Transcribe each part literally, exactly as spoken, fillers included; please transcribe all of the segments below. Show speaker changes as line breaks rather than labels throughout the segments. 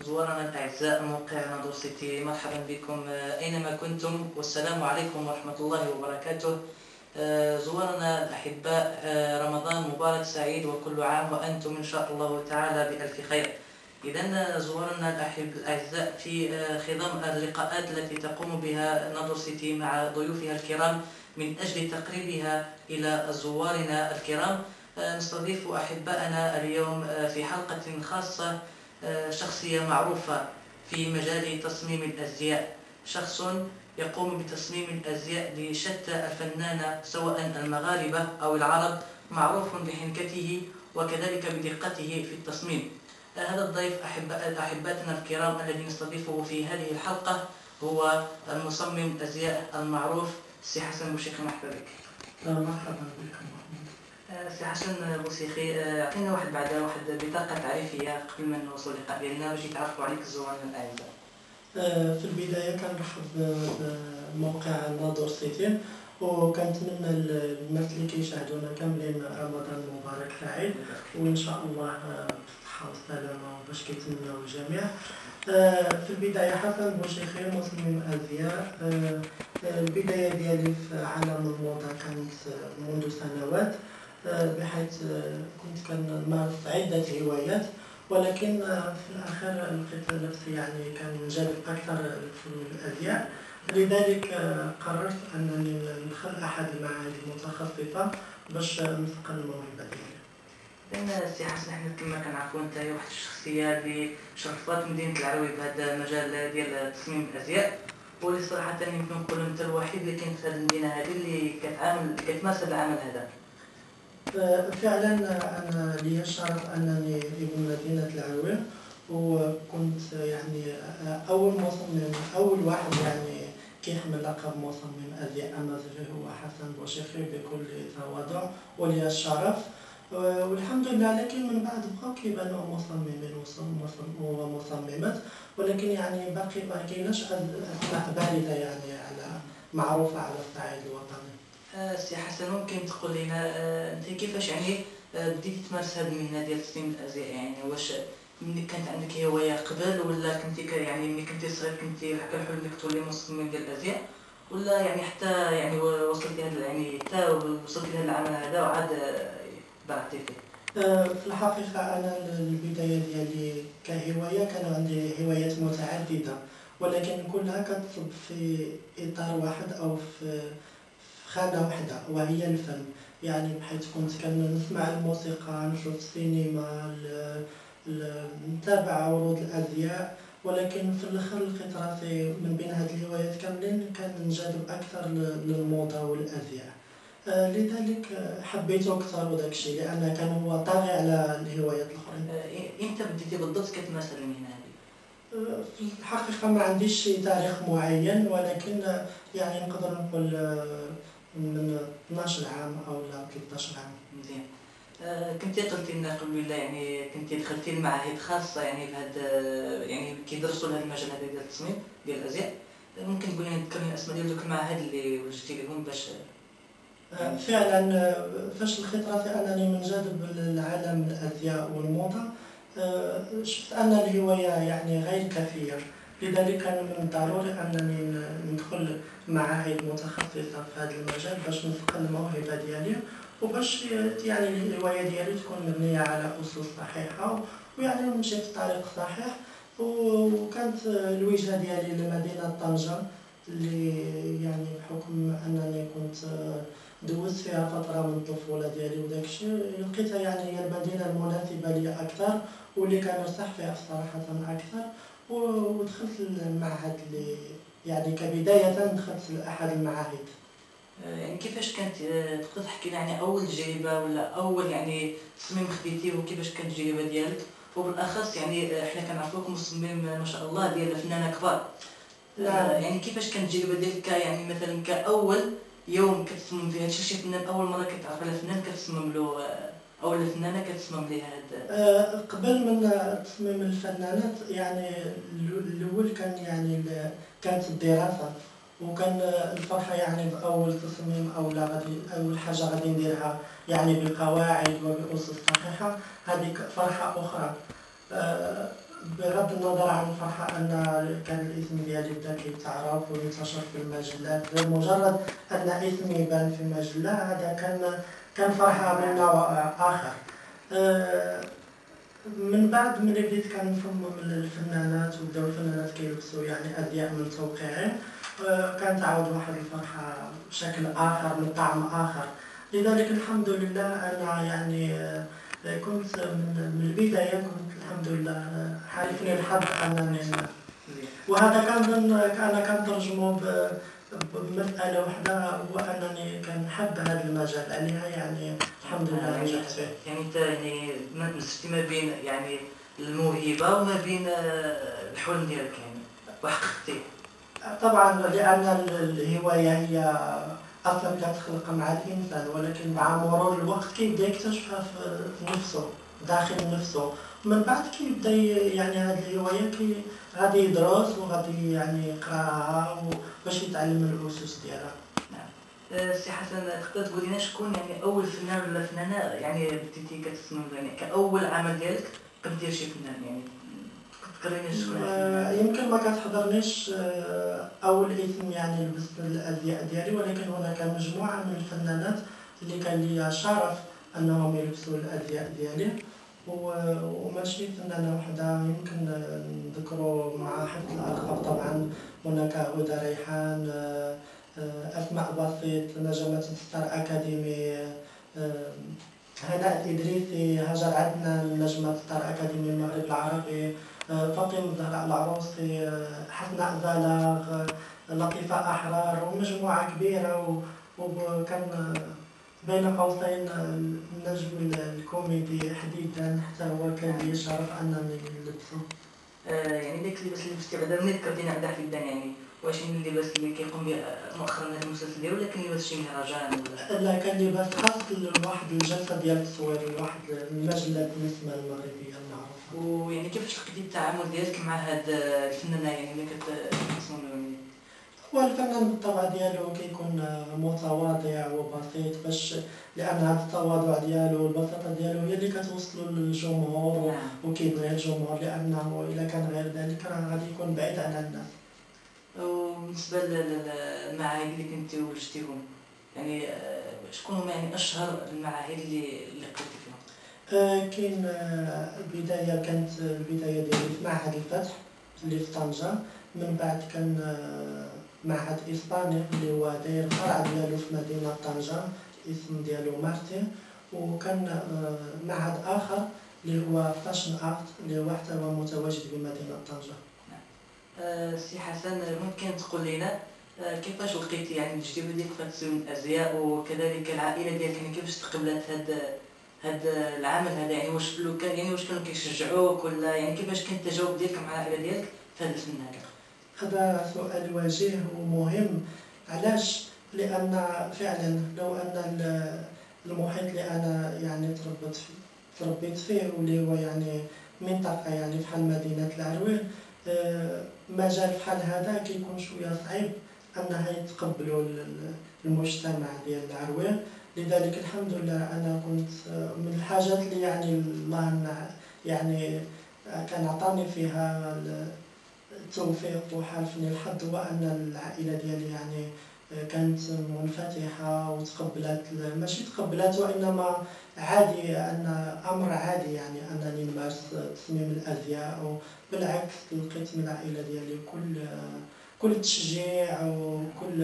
زوارنا الأعزاء موقع ناظور سيتي، مرحبا بكم أينما كنتم والسلام عليكم ورحمة الله وبركاته. زوارنا الأحباء، رمضان مبارك سعيد وكل عام وأنتم إن شاء الله تعالى بألف خير. إذن زوارنا الأعزاء في خضم اللقاءات التي تقوم بها ناظور سيتي مع ضيوفها الكرام من أجل تقريبها إلى زوارنا الكرام، نستضيف أحباءنا اليوم في حلقة خاصة شخصية معروفة في مجال تصميم الأزياء، شخص يقوم بتصميم الأزياء لشتى الفنانة سواء المغاربة أو العرب، معروف بحنكته وكذلك بدقته في التصميم. هذا الضيف أحباتنا الكرام الذي نستضيفه في هذه الحلقة هو المصمم الأزياء المعروف سي حسن بوشيخي. مرحبا بك.
مرحبا بكم.
سي حسن بوشيخي، اعطينا واحد بعد واحد بطاقة تعريفية قبل ما نوصل اللقاء ديالنا باش يتعرفوا عليك الزوارنا الأعزاء.
في البداية كنرحب بموقع ناظور سيتي، وكنتمنى الناس اللي كيشاهدونا كاملين رمضان مبارك سعيد، وإن شاء الله بالصحة والسلامة باش كيتمناو الجميع. في البداية حسن بوشيخي مصمم أزياء. البداية ديالي في عالم الموضة كانت منذ سنوات، بحيث كنت كنمارس عدة هوايات، ولكن في الأخير لقيت نفسي يعني كنجذب أكثر لفنون الأزياء. لذلك قررت أنني ندخل أحد المعاهد المتخصصة باش نسقى الموهبة ديالي.
لأن سي حسن حنا كما كنعرفوا أنت واحد الشخصية اللي شرفات مدينة العروي بهذا المجال ديال تصميم الأزياء، واللي صراحة يمكن نقولوا أنت الوحيد اللي كاين في هذه المدينة هذه اللي كتعامل كتمارس هذا العمل هذا.
فعلا أنا لي الشرف أنني ابن مدينة العروي، وكنت يعني أول مصمم أول واحد يعني كيحمل لقب مصمم أزياء أمازيغي هو حسن بوشيخي بكل تواضع ولي الشرف، والحمد لله. لكن من بعد بقاو كيبانو مصممين ومصممات، ولكن يعني باقي ما كايناش أسماء باردة يعني على معروفة على الصعيد الوطني.
سي حسن، ممكن تقول لنا انت كيفاش يعني بديتي تمارس هذه المهنه ديال تصميم الازياء؟ يعني واش ملي كانت عندك هوايه قبل، ولا كنتي يعني ملي كنتي صغير كنتي كالحلم انك تولي مصمم ديال الازياء، ولا يعني حتى يعني وصلتي هذا يعني حتى وصلتي لهذا العمل هذا وعاد برعتي فيه؟
في الحقيقة أنا البداية ديالي كهواية كان عندي هوايات متعددة، ولكن كلها كتصب في إطار واحد أو في خانة واحدة وهي الفن. يعني بحيث كنت كنسمع الموسيقى، نشوف السينما، نتابع عروض الأزياء، ولكن في الآخر لقيت راسي من بين هاد الهوايات كاملين كننجذب أكثر للموضة والأزياء. آه لذلك حبيته أكثر وداك الشيء لأن كان هو طاغي على الهوايات الأخرين.
إمتى بديتي بالضبط كتمارس المهنة هذه؟
في الحقيقة ما عنديش شي تاريخ معين، ولكن يعني نقدر نقول من اثناش عام او لا ثلاثطاش عام.
مزيان. آه كنتي قلتي لنا قبل لا يعني كنتي دخلتي لمعاهد خاصه يعني بهذا يعني كيدرسوا لهذا المجال هذا ديال التصميم ديال الازياء، ممكن تقولي لنا تذكرني الاسماء ديال دوك المعاهد اللي وجدتي لهم باش؟
آه فعلا فاش لقيت راسي انني منجذب لعالم الازياء والموضه، آه شفت ان الهوايه يعني غير كافيه، لذلك كان من الضروري انني ندخل معاهد متخصصه في هذا المجال باش نسقى الموهبه ديالي، وباش يعني الهوايه ديالي تكون مبنيه على اسس صحيحه ويعني نمشي في الطريق الصحيح. وكانت الوجهه ديالي لمدينه طنجه اللي يعني بحكم انني كنت دوزت فيها فتره من الطفوله ديالي وداك الشيء، لقيتها يعني هي المدينه المناسبه لي اكثر واللي كنرتاح فيها صراحه اكثر. ودخلت المعهد اللي يعني كبداية دخلت لأحد المعاهد.
يعني كيفاش كانت تقدر تحكي لنا يعني أول تجربة ولا أول يعني تصميم خديتيه وكيفاش كانت التجربة ديالك؟ وبالأخص يعني حنا كنعرفوك مصمم ما شاء الله ديال فنانة كبار.
نعم.
يعني كيفاش كانت التجربة ديالك يعني مثلا كأول يوم كتصمم فيه هادشي، شي فنان أول مرة كتعرف على فنان كتصمم له أو الفنانة كتصمم ليها هاد؟
أه قبل من تصميم الفنانات يعني الأول كان يعني كانت الدراسة، وكان الفرحة يعني بأول تصميم أو لا غادي أول حاجة غادي نديرها يعني بقواعد وبأسس صحيحة، هذيك فرحة أخرى. أه بغض النظر عن الفرحة أن كان الاسم ديالي بدا كيتعرف وينتشر في المجلات، بمجرد أن اسمي يبان في مجلة هذا كان كان فرحة من نوع آخر. آه، من بعد ملي بديت كنفهم من الفنانات وبداو الفنانات كيلبسوا يعني ازياء من توقيعي، آه، كانت عاود واحد الفرحه بشكل اخر من طعم اخر. لذلك الحمد لله انا يعني آه، كنت من من البدايه كنت الحمد لله آه، حالفني الحظ انني، وهذا كان انا كنترجمه ب- بمساله واحده، هو انني كنحب هذا المجال عليها، يعني الحمد لله
يعني
نجحت فيه.
يعني انت يعني مزجتي ما بين يعني الموهبه وما بين آه، الحلم ديالك يعني وحققتيه.
طبعا لأن الهواية هي أصلا كتخلق مع الإنسان، ولكن مع مرور الوقت كيبدا يكتشفها في نفسه داخل نفسه، ومن بعد كيبدا يعني هذه الهواية كي غادي يدرس وغادي يعني يقراها باش يتعلم الأسس ديالها.
آه، سي حسن تقدر تقول لنا شكون يعني اول فنان ولا فنانه يعني بديتي كتسمى يعني كاول عمل ديالك كنت دير شي فنان يعني تذكريني شكون
آه، يمكن ما كتحضرنيش آه، أول اسم يعني لبست الأزياء ديالي، ولكن هناك مجموعة من الفنانات اللي كان لي شرف أنهم يلبسوا الأزياء ديالي، و- وماشي فنانة وحدة، يمكن آه، نذكروا مع حفظ الألقاب طبعا هناك هدى ريحان، آه، آه، أسماء بسيط، نجمة ستار أكاديمي، آه، هناء الإدريسي، هاجر عدنان نجمة ستار أكاديمي المغرب العربي، آه، فاطمة زهراء العروسي، آه، حسناء زلاغ، آه، لطيفة أحرار، ومجموعة كبيرة، و- وكان آه، بين قوسين آه، النجم الكوميدي حديدا حتى هو كان لي شرف أنني نلبسه.
آه، يعني داك اللباس اللي لبستي بعدا ملي ذكرتينا بعدا في البداية يعني واش من اللباس اللي كيقوم به مؤخرا هذا المسلسل ديالو ولا كان لباس شي مهرجان ولا؟
لا، كان لباس خاص لواحد الجلسة ديال التصوير لواحد المجلة بالنسبة المغربية المعروفة.
ويعني كيفاش لقيتي التعامل ديالك مع هاد الفنانة يعني اللي كتسمو يعني؟
هو الفنان بالطبع ديالو كيكون متواضع وبسيط، باش لان هذا التواضع ديالو والبساطه ديالو هي اللي كتوصلو للجمهور
نعم.
وكيبغيه الجمهور، لانه الا كان غير ذلك راه غادي يكون بعيد عن الناس.
وبالنسبة للمعاهد اللي كنتي وجدتيهم يعني آه، شكون هما يعني أشهر المعاهد اللي اللي قريتي فيهم؟
آه، كاين آه، البدايه كانت البدايه ديالي في معهد الفتح اللي في طنجه، من بعد كان آه، معهد اسباني اللي هو داير الفرع ديالو في مدينه طنجه، الاسم ديالو مارتي، وكان آه، معهد اخر اللي هو فاشن ارت اللي هو حتى هو متواجد بمدينه طنجه.
آه، سي حسن ممكن تقول لنا آه، كيفاش لقيتي يعني التجربة ديالك في هاد السوق الأزياء وكذلك العائلة ديالك يعني كيفاش تقبلت هاد هاد العمل هذا يعني واش لو كان يعني واش كانوا كيشجعوك ولا يعني كيفاش كان التجاوب ديالك مع العائلة ديالك في هذا الفن هذا؟
هذا سؤال وجيه ومهم. علاش؟ لان فعلا لو ان المحيط اللي انا يعني تربيت فيه تربيت فيه واللي هو يعني منطقه يعني بحال مدينه العروين، آه، مجال بحال هذا كيكون شويه صعيب انها يتقبلوا المجتمع ديال العروين. لذلك الحمد لله انا كنت آه، من الحاجات اللي يعني الله يعني كان عطاني فيها التوفيق وحالفني الحظ، هو ان العائله ديالي يعني كانت منفتحه وتقبلت، ماشي تقبلت وانما عادي، ان امر عادي يعني انني نمارس تصميم الازياء، وبالعكس لقيت من العائله ديالي كل كل تشجيع وكل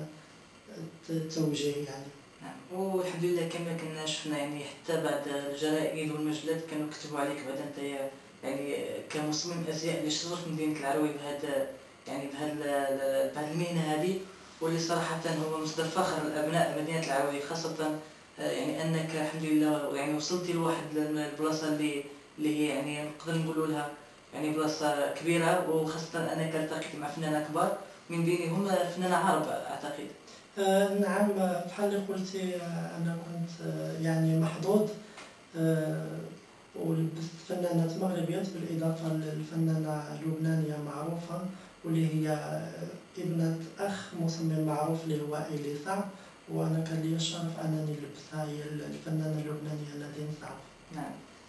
توجيه يعني.
نعم والحمد لله كما كنا شفنا يعني حتى بعد الجرائد والمجلات كانوا يكتبوا عليك بعد انت يعني كمصمم ازياء اللي اشتغل في مدينه العروي بهذا يعني بهذا بهذه المهنه هذه، واللي صراحه هو مصدر فخر لابناء مدينه العروي خاصه يعني انك الحمد لله يعني وصلتي لواحد البلاصه اللي اللي هي يعني نقدر نقولوا لها يعني بلاصه كبيره، وخاصه انك التقيت مع فنانه كبار من بينهم فنانه عرب اعتقد.
آه نعم، بحال اللي قلتي آه، انا كنت آه، يعني محظوظ، آه، ولبست فنانات مغربيات بالإضافة للفنانة لبنانية معروفة واللي هي ابنة أخ مصمم معروف اللي هو إليسا، وأنا كان لي الشرف أنني لبستها، هي الفنانة اللبنانية نادين صعب.
نعم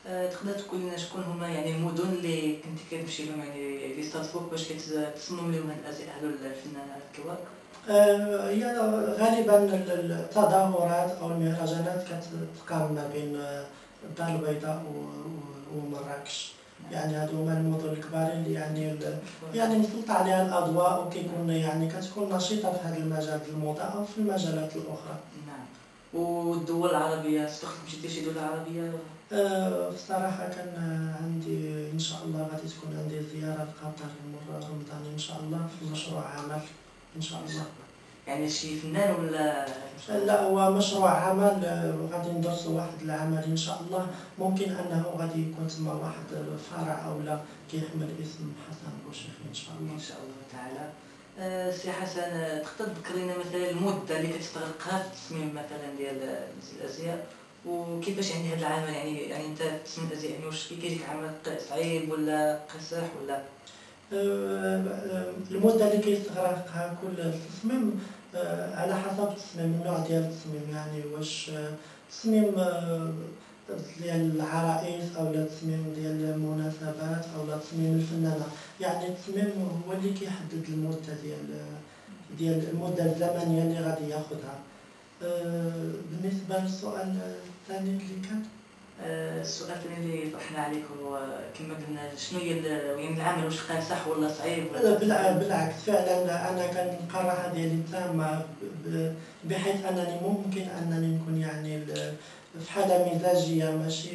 آه، تقدر تقول لنا شكون هما يعني المدن اللي كنتي كتمشي لهم يعني اللي استضفوك باش كتصمم لهم هاد الازياء هادو الفنانين الكبار؟
آه، هي غالبا ال- ال- التظاهرات او المهرجانات كتقام ما بين آه، الدار البيضاء و- و- ومراكش. يعني هادو هما المدن الكبار اللي يعني ال- يعني مسلطة عليها الاضواء، وكيكون يعني كتكون نشيطة في هذا المجال في الموضة او في المجالات الاخرى.
نعم. والدول العربية صدقت مشيتي شي دولة عربية؟
آه، بصراحة كان عندي إن شاء الله غادي تكون عندي زيارة لقطر مر رمضان إن شاء الله في مشروع عمل إن شاء الله.
يعني شي فنان ولا؟
لا، هو مشروع عمل آه، غادي ندرسوا واحد العمل إن شاء الله. ممكن أنه غادي يكون تما واحد الفرع أو لا كيحمل اسم حسن بوشيخي إن شاء الله.
ان شاء الله تعالى. آه، سي حسن، آه، تقدر تذكر لنا مثلا المده اللي كتستغرقها في التصميم مثلا ديال الازياء، وكيفاش يعني هذا العمل يعني يعني انت تصمم الازياء يعني واش كيجيك عمل صعيب ولا قصح ولا؟
آه، المدة اللي كيستغرقها كل التصميم آه، على حسب التصميم، النوع ديال التصميم. يعني واش آه، تصميم آه، ديال العرائس أو لا تصميم ديال المناسبات أو لا تصميم الفنانة. يعني التصميم هو اللي كيحدد المدة ديال ديال المدة الزمنية اللي غادي ياخدها. آه، بالنسبة للسؤال الثاني اللي كان
آه، السؤال الثاني اللي طرحنا عليك هو كما قلنا شنو هي ال- يعني العمل واش كان صح ولا صعيب ولا؟
بالع- بالعكس، فعلا انا كنلقى الراحه ديالي تامه ب- ب- بحيث انني ممكن انني نكون يعني ال- في حاله مزاجيه ماشي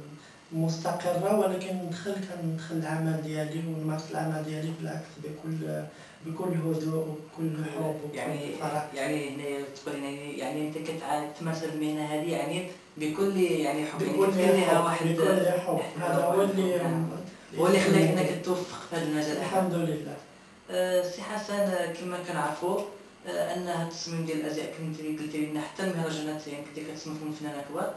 مستقره، ولكن ندخل كندخل العمل ديالي ونمارس العمل ديالي بالعكس بكل بكل هدوء وبكل حب وبكل
يعني
فرح.
يعني هنا تقول يعني يعني انت كتمارس المهنه هذه يعني بكل يعني حب، يعني
بكل
كتدير لها
حب
واحد
بكل حب هذا هو اللي
هو اللي خلاك انك توفق في هذا المجال.
الحمد لله.
آه، سي حسن، آه، كما كنعرفوا آه، ان هذا التصميم ديال الازياء كنتي قلتي لنا حتى المهرجانات يعني كنتي كتصمم فيهم فنانين كبار.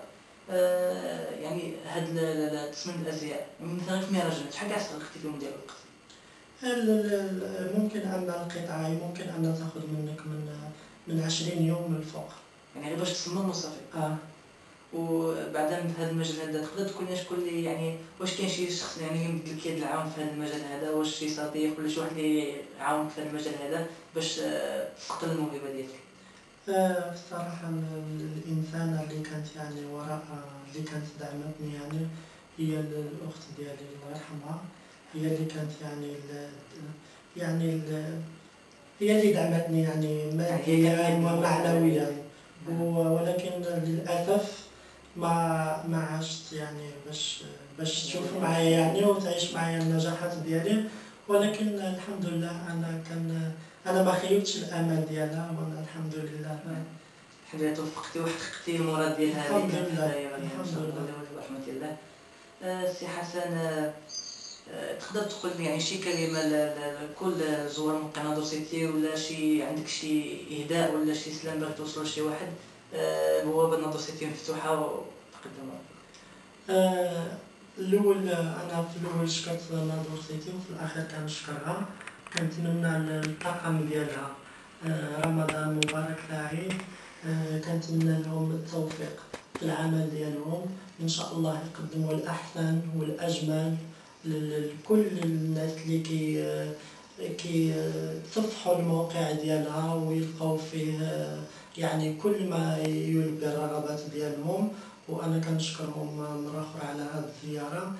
آه، يعني هذا تصميم الازياء مثلا في المهرجانات شحال كاع استغرقتي فيهم ديال الوقت؟
ال- ال- ممكن أن القطعة ممكن أن تأخذ منك من من عشرين يوم للفوق.
يعني غير باش تصمم وصافي.
آه.
وبعدا في هذا المجال هذا تقدر تقول لنا شكون اللي يعني واش كاين شي شخص يعني يمد لك يد العون في هذا المجال هذا، واش شي صديق ولا شي واحد اللي يعاونك في هذا المجال هذا باش آه، تقتل الموهبه ديالك؟
آه، بصراحة ال- الإنسانة اللي كانت يعني وراء اللي كانت دعمتني يعني هي ال- الأخت ديالي الله يرحمها. هي اللي كانت يعني ال يعني ال هي اللي دعمتني يعني ماديا ومعنويا. و- ولكن للأسف ما ما عشت يعني باش باش تشوف معايا يعني وتعيش معايا النجاحات ديالي. ولكن الحمد لله انا كان انا ما خيبتش الامل ديالها، وانا الحمد لله
الحمد لله توفقتي وحققتي المراد ديال هذه.
الحمد لله
الحمد لله ورحمة الله. آه، سي حسن، آه، آه، تقدر تقول لي يعني شي كلمة ل- ل- لكل زوار من قناة دور سيتي، ولا شي عندك شي إهداء ولا شي سلام باغي توصلو لشي واحد؟ آه، بوابة ناظور سيتي مفتوحة وتقدموا.
آه، الأول أنا في الأول شكرت ناظور سيتي وفي الأخير كنشكرها. كنتمنى الطاقم ديالها آه، رمضان مبارك سعيد. آه، كنتمنى لهم التوفيق في العمل ديالهم، إن شاء الله يقدموا الأحسن والأجمل لكل الناس اللي كي آه، كي آه، تصفحوا الموقع ديالها ويلقاو فيه آه، يعني كل ما يلبي الرغبات ديالهم. وانا كنشكرهم مره اخرى على هذه الزياره،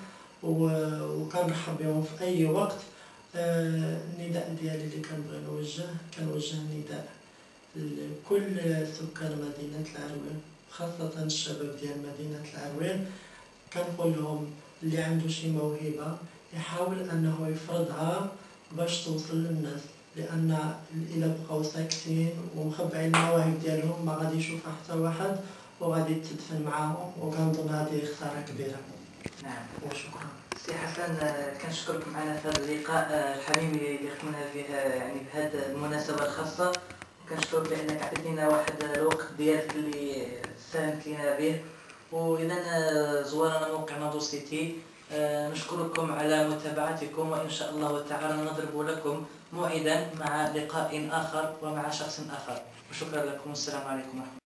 وكنرحب بهم في اي وقت. آه، النداء ديالي اللي كنبغي نوجه كنوجه نداء لكل سكان مدينه العروين، خاصه الشباب ديال مدينه العروين. كنقول لهم اللي عنده شي موهبه يحاول انه يفرضها باش توصل للناس، لان الا بقاو ساكتين ومخبعين المواهب ديالهم ما غادي يشوفها حتى واحد وغادي تدفن معاهم، وكنظن هذه خساره كبيره.
نعم.
وشكرا.
سي حسن، آه، كنشكرك معنا في هذا اللقاء آه، الحميم اللي ختمنا فيه آه، يعني بهذه المناسبة الخاصة. وكنشكرك لأنك عطيتينا واحد الوقت ديالك اللي ساهمت لنا به. وإذا زوارنا موقع ناظور سيتي، آه، نشكركم على متابعتكم، وإن شاء الله تعالى نضرب لكم موعدا مع لقاء آخر ومع شخص آخر. وشكرا لكم والسلام عليكم ورحمة الله.